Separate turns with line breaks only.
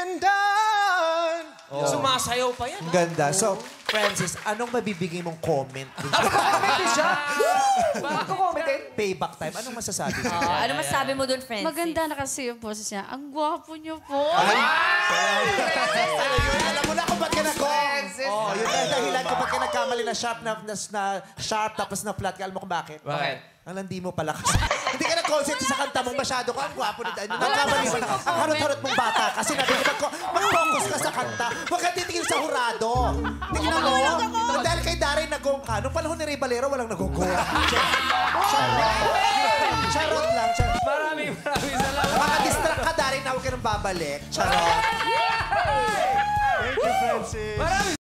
done.
Sumasayaw pa yan.
Ang ganda. So, Francis, anong mabibigay mong comment?
Comment din siya. Bakit ko commentin?
Payback time. Anong masasabi mo?
Ano masabi mo dun, Francis?
Maganda na kasi yung boses niya. Ang gwapo niyo po.
Alam mo na kung ba't ka
Francis.
yun ang dahilan kung ba't ka nagkamali na sharp tapos na flat ka. Alam mo kung bakit?
Bakit?
Ang landi mo pala kasi. Hindi ka na-concentrate sa kanta mong masyado ka. Ang gwapo nito. Nagkamali mo na. Ang harot-harot mong bata. Kasi mag-focus ka sa kanta. Huwag ka titingin sa hurado. Tingnan mo. Dahil kay Daray nagong ka. Nung panahon ni Ray Valero, walang nagong-go. Charot lang.
Maraming salamat.
Maka-distract ka, Daray, na huwag ka nang babalik. Charot.
Thank you, Francis.